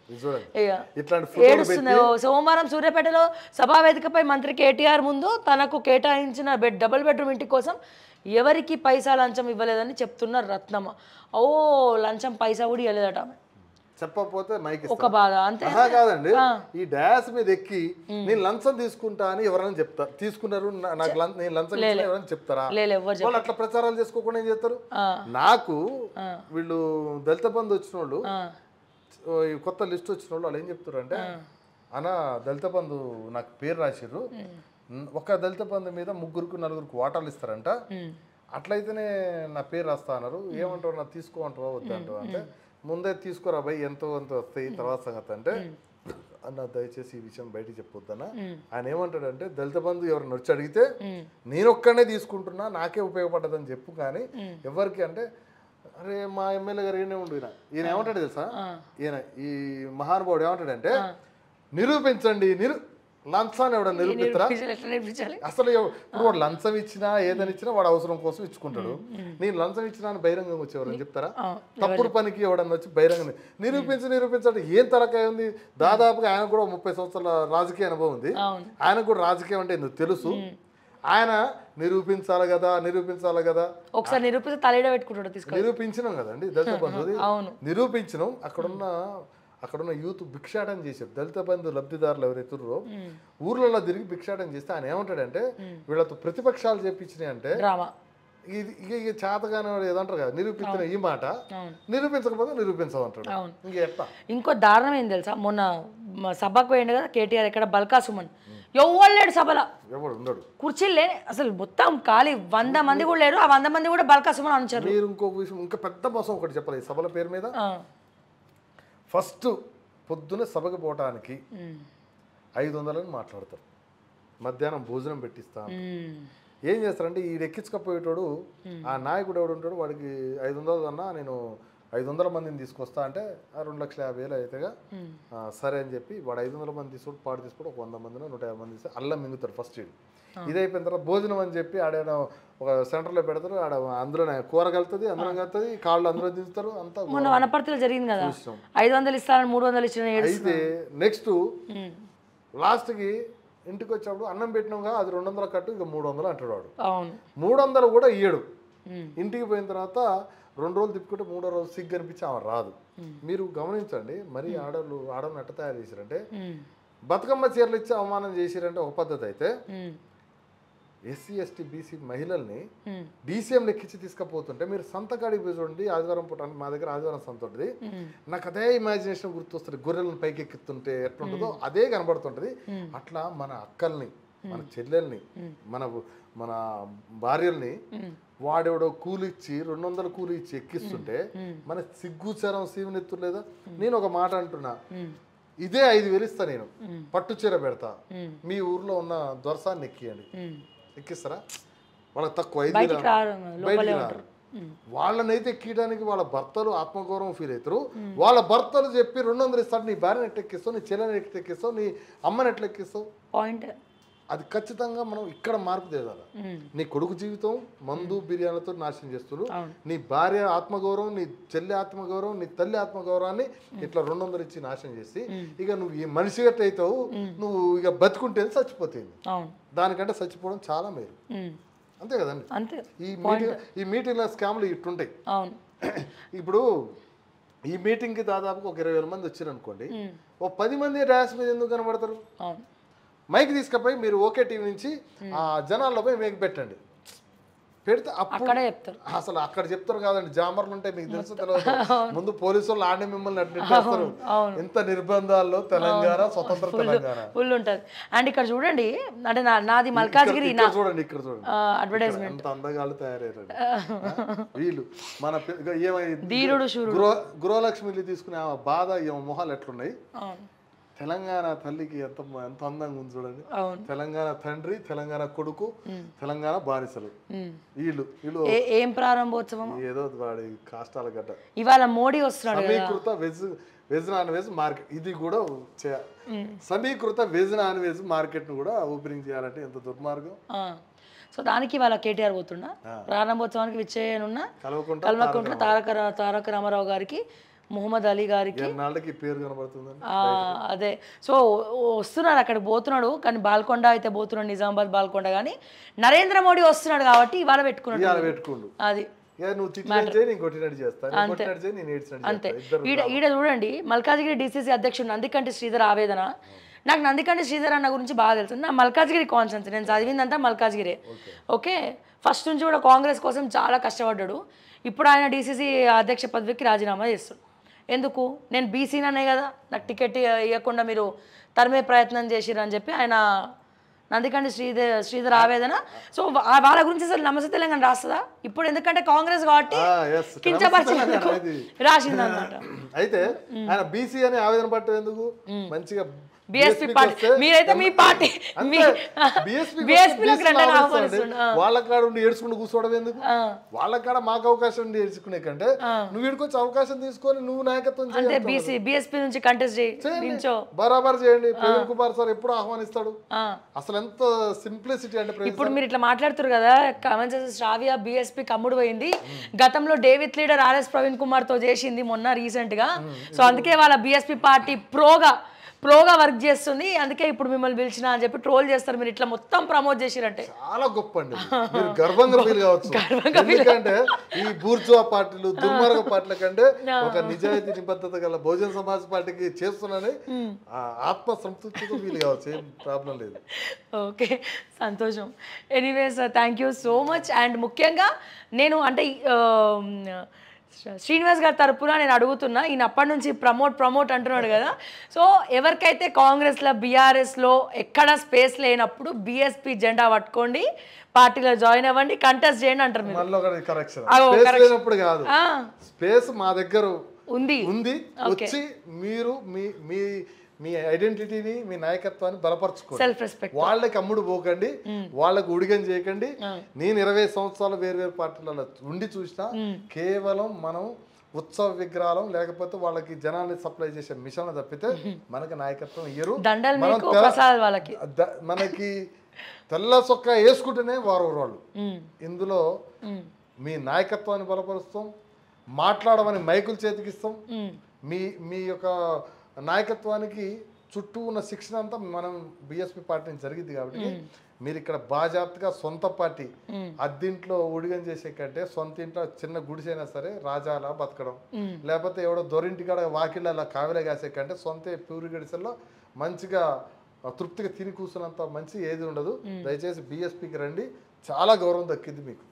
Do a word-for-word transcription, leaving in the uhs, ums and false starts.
ఏడుస్తుంది. సోమవారం సూర్యాపేటలో సభావేదికపై మంత్రి కేటీఆర్ ముందు తనకు కేటాయించిన బెడ్ డబుల్ బెడ్రూమ్ ఇంటి కోసం ఎవరికి పైసా లంచం ఇవ్వలేదని చెప్తున్నారు రత్నమ్మ. ఓ లంచం పైసా కూడా ఇవ్వలేదట చెప్పకపోతే మైక్ ఒక బాధ అంతే కాదండి. ఈ డాష్ మీద ఎక్కి నేను లంచం తీసుకుంటా అని ఎవరైనా చెప్తారు, తీసుకున్నారు నాకు నేను లంచం ఎవరైనా చెప్తారా? వాళ్ళు అట్లా ప్రచారాలు చేసుకోకుండా ఏం చేస్తారు? నాకు వీళ్ళు దళిత బంధు వచ్చిన వాళ్ళు కొత్త లిస్ట్ వచ్చిన వాళ్ళు వాళ్ళు ఏం చెప్తారు అంటే, అన్న దళిత బంధు నాకు పేరు రాసిర్రు, ఒక దళిత బంధు మీద ముగ్గురికి నలుగురికి వాటాలు ఇస్తారంట, అట్లయితేనే నా పేరు రాస్తా అన్నారు. ఏమంటారు, నా తీసుకోమంటావా వద్దంటావా అంటే, ముందే తీసుకోరా భయ్ ఎంతో ఎంతో వస్తాయి తర్వాత సంగతి అంటే, అన్న దయచేసి ఈ విషయం బయటికి చెప్పొద్దన్న. ఆయన ఏమంటాడంటే, దళిత బంధు ఎవరిని వచ్చి అడిగితే నేను ఒక్కనే తీసుకుంటున్నా నాకే ఉపయోగపడ్డదని చెప్పు, కానీ ఎవరికి అంటే అరే మా ఎమ్మెల్యే గారు ఈయనే ఉండు, ఈయన ఈయన ఏమంటాడు తెలుసా, ఈయన ఈ మహానుభావుడు ఏమంటాడంటే, నిరూపించండి నిరు లంచాన్ని ఎవడ నిరూపిస్తారా? అసలు ఇప్పుడు వాడు లంచం ఇచ్చినా ఏదని ఇచ్చినా వాడు అవసరం కోసం ఇచ్చుకుంటాడు. నేను లంచం ఇచ్చినా అని బహిరంగంగా వచ్చేవారని చెప్తారా? తప్పుడు పనికి ఎవడన్నా వచ్చి బహిరంగ నిరూపించి నిరూపించండి ఏం తలకాయ ఉంది? దాదాపుగా ఆయన కూడా ముప్పై సంవత్సరాల రాజకీయ అనుభవం ఉంది, ఆయనకు కూడా రాజకీయం అంటే ఎందుకు తెలుసు. ఆయన నిరూపించాలి కదా నిరూపించాలి కదా ఒకసారి నిరూపిస్తే తలెడ పెట్టుకుంటాడు. నిరూపించినాం కదండి దళిత బంధుది, నిరూపించినాం. అక్కడున్న అక్కడున్న యూత్ భిక్షాటం చేశారు. దళిత బంధు లబ్ధిదారులు ఎవరైతుర్రో ఊర్లలో తిరిగి భిక్షాటం చేస్తే ఆయన ఏమంటాడంటే, వీళ్ళతో ప్రతిపక్షాలు చెప్పించినాయి అంటే ఇది ఇక ఇక చేతగానే ఏదంటారు కదా, నిరూపించిన ఈ మాట నిరూపించకపోతే నిరూపించమంటాడు. ఇంక ఎట్లా ఇంకో దారుణం ఏం తెలుసా, మొన్న సభకు పోయిండు కదా కేటీఆర్, ఇక్కడ బల్కా సుమన్ ఎవరు లేడు సభలో, ఎవడు ఉండడు, కుర్చీలు లేని అసలు మొత్తం ఖాళీ, వంద మంది కూడా లేరు. ఆ వంద మంది కూడా బల్కా సుమన్ అనుచారు. మీరు ఇంకొక విషయం, ఇంకా పెద్ద మోసం ఒకటి చెప్పాలి ఈ సభల పేరు మీద. ఫస్ట్ పొద్దున సభకు పోవటానికి ఐదు వందలని మాట్లాడతారు, మధ్యాహ్నం భోజనం పెట్టిస్తాను. ఏం చేస్తారంటే ఈ ఎక్కించకపోయేటోడు ఆ నాయకుడు ఎవడు ఉంటాడు, వాడికి ఐదు వందలు కన్నా నేను ఐదు వందల మందిని తీసుకొస్తా అంటే రెండు లక్షల యాభై వేలు అయితేగా సరే అని చెప్పి వాడు ఐదు వందల మంది తీసుకుంటూ పాడు తీసుకుంటూ ఒక వంద మందిని నూట యాభై మంది తీస్తే అల్లం మింగుతారు ఫస్ట్. ఇది ఇది అయిపోయిన తర్వాత భోజనం అని చెప్పి ఆడేనా ఒక సెంటర్లో పెడతారు, ఆడ అందులోనే కూర కలుతుంది, అందులో కలుతుంది, కాళ్ళు అందులో దించుతారు. అంతా మొన్న వనపర్తిలో జరిగింది కదా, ఐదు వందలు ఇస్తారని మూడు వందలు ఇచ్చిన. అయితే నెక్స్ట్ లాస్ట్కి ఇంటికి వచ్చినప్పుడు అన్నం పెట్టినాగా అది రెండు వందల కట్టు ఇక మూడు వందలు అంటాడు వాడు. మూడు వందలు కూడా ఇయ్యడు. ఇంటికి పోయిన తర్వాత రెండు రోజులు తిప్పుకుంటే మూడో రోజు సిగ్గు అనిపించి ఆమె రాదు. మీరు గమనించండి, మరి ఆడవాళ్ళు ఆడవాళ్ళని ఎట్ట తయారు చేశారంటే, బతుకమ్మ చీరలు ఇచ్చి అవమానం చేసిరంటే ఒక పద్ధతి అయితే, ఎస్సీ ఎస్టీ బీసీ మహిళల్ని డీసీఎం లెక్కించి తీసుకుపోతుంటే మీరు సంతకాడికి పోయి చూడండి. ఆదివారం పూట మా దగ్గర ఆదివారం సంత ఉంటుంది, నాకు అదే ఇమాజినేషన్ గుర్తొస్తుంది. గొర్రెలను పైకి ఎక్కుతుంటే ఎట్లుంటుందో అదే కనబడుతుంటది. అట్లా మన అక్కల్ని, మన చెల్లెల్ని, మన మన భార్యల్ని వాడెవడో కూలిచ్చి రెండు వందల కూలి ఇచ్చి ఎక్కిస్తుంటే మన సిగ్గుచారం సీమనెత్తురు లేదా? నేను ఒక మాట అంటున్నా, ఇదే ఐదు వేలు ఇస్తా నేను, పట్టు చీర పెడతా, మీ ఊర్లో ఉన్న దొరసాన్ని ఎక్కియండి. ఎక్కిస్తారా? వాళ్ళకి తక్కువ ఐదు వేలు బయటికి రారు. వాళ్ళనైతే ఎక్కడానికి వాళ్ళ భర్తలు ఆత్మగౌరవం ఫీల్ అవుతారు. వాళ్ళ భర్తలు చెప్పి రెండు వందలు ఇస్తాడు, నీ భార్యను ఎట్లా ఎక్కిస్తావు, నీ చెల్లెని ఎట్లా ఎక్కిస్తావు, నీ అమ్మని ఎట్లా ఎక్కిస్తావు? పాయింట్ అది ఖచ్చితంగా మనం ఇక్కడ మార్పు తేదాలి. నీ కొడుకు జీవితం మందు బిర్యానీతో నాశనం చేస్తున్నారు, నీ భార్య ఆత్మగౌరవం, నీ చెల్లి ఆత్మగౌరవం, నీ తల్లి ఆత్మగౌరవాన్ని ఇట్లా రెండు వందలు ఇచ్చి నాశనం చేసి ఇక నువ్వు ఈ మనిషి గట్ట అవుతావు, నువ్వు ఇక బతుకుంటే చచ్చిపోతుంది. దానికంటే చచ్చిపోవడం చాలా మేలు, అంతే కదండి. ఈ మీటింగ్ ఈ మీటింగ్ల స్కామ్లు ఇట్టుంటాయి. ఇప్పుడు ఈ మీటింగ్కి దాదాపు ఒక ఇరవై వేల మంది వచ్చారు అనుకోండి, ఓ పది మంది ర్యాస్ మీద ఎందుకు కనబడతారు? మైక్ తీసుకపోయి మీరు ఓకే టీవీ నుంచి ఆ జనాల్లో పోయి మైక్ పెట్టండి, పెడితే అక్కడే చెప్తారు. అసలు అక్కడ చెప్తారు కాదండి, జామర్లు ఉంటాయి, మీకు తెలుసు తెలియదు. ముందు పోలీసు వాళ్ళు ఆడే మిమ్మల్ని అడ్మిస్తారు. ఎంత నిర్బంధాల్లో తెలంగాణ, స్వతంత్ర తెలంగాణ ఫుల్ ఉంటుంది. అండ్ ఇక్కడ చూడండి, అంటే నాది మల్కాజ్గిరి, చూడండి ఇక్కడ చూడండి అడ్వర్టైజ్మెంట్ ఎంత అందగాళ్ళు తయారయ్యారండి వీళ్ళు. మన ఏమైంది, గృహ గృహలక్ష్మిని తీసుకునే బాధ మొహాలు ఎట్లున్నాయి. తెలంగాణ తల్లికి ఎంత ఎంత అందంగా ఉంది చూడండి. తెలంగాణ తండ్రి, తెలంగాణ కొడుకు, తెలంగాణ బానిసలు వీళ్ళు వీళ్ళు ఏం ప్రారంభోత్సవం, ఏదో వాడి కాష్టాల గడ్డ. ఇవాళ మోడీ వస్తున్నాడు, సమీకృత veg veg non veg market, ఇది కూడా సమీకృత వెజ్ నాన్ వెజ్ మార్కెట్ ను కూడా ఓపెనింగ్ చేయాలంటే ఎంత దుర్మార్గం. సో దానికి వాళ్ళ కేటీఆర్ పోతున్నా ప్రారంభోత్సవానికి విచ్చేయనున్నా కల్వకుంట్ల తారక తారక రామారావు గారికి మొహమ్మద్ అలీ గారికి ఎన్నాళ్ళకి పేరు కనబడుతుందండి. అదే సో వస్తున్నాడు అక్కడికి పోతున్నాడు, కానీ బాల్కొండ అయితే పోతున్నాడు, నిజామాబాద్ బాల్కొండ. కానీ నరేంద్ర మోడీ వస్తున్నాడు కాబట్టి ఇవాళ పెట్టుకున్నాడు పెట్టుకుండు అది. అంతే. ఈడ ఈడ చూడండి మల్కాజ్గిరి డిసిసి అధ్యక్షుడు నందికంటి శ్రీధర్ ఆవేదన. నాకు నందికంటి శ్రీధర్ అన్న గురించి బాగా తెలుసు. నా మల్కాజ్గిరి కాన్సెన్స్, నేను చదివిందంతా మల్కాజ్గిరే. ఓకే, ఫస్ట్ నుంచి కూడా కాంగ్రెస్ కోసం చాలా కష్టపడ్డాడు. ఇప్పుడు ఆయన డిసిసి అధ్యక్ష పదవికి రాజీనామా చేస్తాడు. ఎందుకు? నేను బీసీననే కదా, నాకు టికెట్ ఇవ్వకుండా మీరు తరిమే ప్రయత్నం చేసిరు అని చెప్పి ఆయన నందికంటి శ్రీధర్ శ్రీధర్ ఆవేదన. సో వాళ్ళ గురించి అసలు నమస్తే తెలంగాణ రాస్తుందా ఇప్పుడు? ఎందుకంటే కాంగ్రెస్ కాబట్టి కించపరిచినందుకు రాసింది అనమాట. అయితే ఆయన బీసీ అని ఆవేదన పట్టడం ఎందుకు? మంచిగా బీఎస్పీ పార్టీ, మీరైతే మీ పార్టీ వాళ్ళ కాడ ఉండి ఏడ్చుకుంటూ కూర్చోవడం ఎందుకు? వాళ్ళ కాడ మాకు అవకాశం ఉండి ఏడ్చుకునే కంటే నువ్వు వీడికొచ్చి అవకాశం తీసుకొని నువ్వు నాయకత్వం చేయండి, బరాబర్ చేయండి. ప్రవీణ్ కుమార్ సార్ ఎప్పుడు ఆహ్వానిస్తాడు. అసలు ఎంత సింప్లిసిటీ అంటే. ఇప్పుడు మీరు ఇట్లా మాట్లాడుతారు కదా, శ్రావ్య బీఎస్పీ కమ్ముడు పోయింది, గతంలో డేవిడ్ లీడర్ ఆర్ఎస్ ప్రవీణ్ కుమార్ తో చేసింది మొన్న రీసెంట్ గా. సో అందుకే వాళ్ళ బీఎస్పీ పార్టీ ప్రోగా ప్రోగా వర్క్ చేస్తుంది, అందుకే ఇప్పుడు మిమ్మల్ని పిలిచిన అని చెప్పి ట్రోల్ చేస్తారు. మీరు ఇట్లా మొత్తం ప్రమోట్ చేసిరంటే చాలా గొప్ప అండి, మీరు గర్వంగా ఫీల్ కావచ్చు. ఎందుకంటే ఈ బూర్జువా పార్టీలు దుర్మార్గ పార్టీల కంటే ఒక నిజాయితీ నిబద్ధత గల బహుజన సమాజ్ పార్టీకి చేస్తున్నానని ఆత్మ సంతృప్తితో ఫీల్ కావచ్చు, ఏం ప్రాబ్లం లేదు. ఓకే, సంతోషం. Anyways thank you so much. And ముఖ్యంగా నేను అంటే శ్రీనివాస్ గారి తరపున నేను అడుగుతున్నా, ఈయన అప్పటి నుంచి ప్రమోట్ ప్రమోట్ అంటున్నాడు కదా. సో ఎవరికైతే కాంగ్రెస్లో బీఆర్ఎస్లో ఎక్కడ స్పేస్ లేనప్పుడు బీఎస్పీ జెండా పట్టుకోండి, పార్టీలో జాయిన్ అవ్వండి, కంటెస్ట్ చేయండి అంటారు కాదు. స్పేస్ మా దగ్గర ఉంది ఉంది వచ్చి మీరు మీ మీ మీ ఐడెంటిటీని మీ నాయకత్వాన్ని బలపరచుకోండి. Self respect. వాళ్ళకి అమ్ముడు పోకండి, వాళ్ళకి ఉడిగం చేయకండి. నేను ఇరవై సంవత్సరాలు వేరు వేరు పార్టీలలో ఉండి చూసినా కేవలం మనం ఉత్సవ విగ్రహాలం లేకపోతే వాళ్ళకి జనాల్ని సప్లై చేసే మిషన్ తప్పితే మనకి నాయకత్వం ఇయ్యరు. మనకి తెల్ల చొక్కా వేసుకుంటేనే వారు వాళ్ళు. ఇందులో మీ నాయకత్వాన్ని బలపరుస్తాం, మాట్లాడమని మైకులు చేతికిస్తాం. మీ మీ యొక్క నాయకత్వానికి చుట్టూ ఉన్న శిక్షణ అంతా మనం బీఎస్పీ పార్టీ జరిగింది కాబట్టి మీరు ఇక్కడ బాజాప్తగా సొంత పార్టీ అద్దింట్లో ఉడిగం చేసే కంటే సొంత ఇంట్లో చిన్న గుడిసైనా సరే రాజాలా బతకడం, లేకపోతే ఎవడో దొరింటి కాడ వాకిళ్ళ కావిలే కాసే కంటే సొంత ప్యూరి గడిసెల్లో మంచిగా తృప్తిగా తిని కూర్చున్నంత మంచి ఏది ఉండదు. దయచేసి బీఎస్పీకి రండి, చాలా గౌరవం దక్కింది మీకు.